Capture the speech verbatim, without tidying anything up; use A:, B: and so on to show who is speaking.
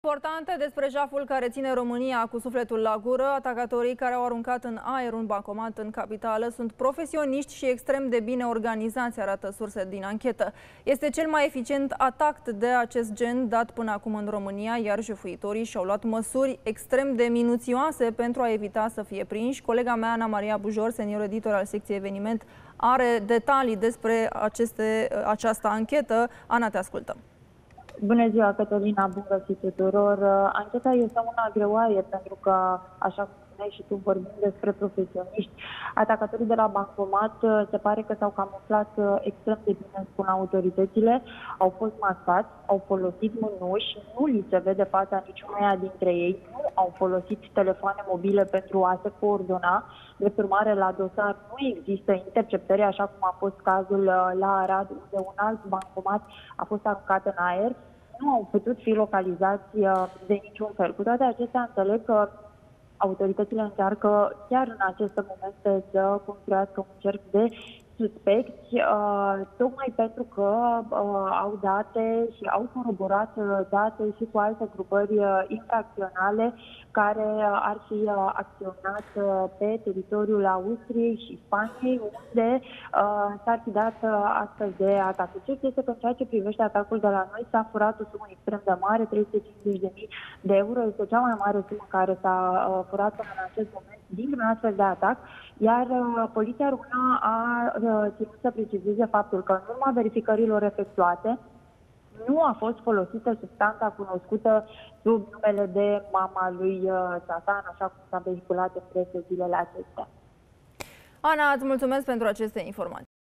A: Importante despre jaful care ține România cu sufletul la gură. Atacatorii care au aruncat în aer un bancomat în capitală sunt profesioniști și extrem de bine organizați, arată surse din anchetă. Este cel mai eficient atac de acest gen dat până acum în România, iar jefuitorii și-au luat măsuri extrem de minuțioase pentru a evita să fie prinși. Colega mea, Ana Maria Bujor, senior editor al secției Eveniment, are detalii despre aceste, această anchetă. Ana, te ascultăm.
B: Bună ziua, Cătălina, bun găsit tuturor. Ancheta este una greoaie pentru că, așa cum spuneai și tu, vorbim despre profesioniști. Atacatorii de la bancomat se pare că s-au camuflat extrem de bine, spun autoritățile. Au fost mascați, au folosit mânuși, nu li se vede fața niciunuia dintre ei, nu au folosit telefoane mobile pentru a se coordona. Drept urmare, la dosar nu există interceptări, așa cum a fost cazul la Arad, unde un alt bancomat a fost aruncat în aer. Nu au putut fi localizați de niciun fel. Cu toate acestea, înțeleg că autoritățile încearcă chiar în aceste momente să construiască un cerc de suspecți, uh, tocmai pentru că uh, au date și au coroborat date și cu alte grupări uh, infracționale care uh, ar fi uh, acționat uh, pe teritoriul Austriei și Spaniei, unde uh, s-ar fi dat uh, astfel de atacuri. Ce este că în ceea ce privește atacul de la noi s-a furat o sumă extrem de mare, trei sute cincizeci de mii de euro. Este cea mai mare sumă care s-a uh, furat până în acest moment dintr-un astfel de atac, iar uh, Poliția Română a uh, ținut să precizeze faptul că în urma verificărilor efectuate nu a fost folosită substanța cunoscută sub numele de mama lui uh, Satan, așa cum s-a vehiculat în presă zilele acestea.
A: Ana, îți mulțumesc pentru aceste informații.